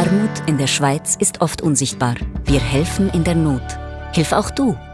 Armut in der Schweiz ist oft unsichtbar. Wir helfen in der Not. Hilf auch du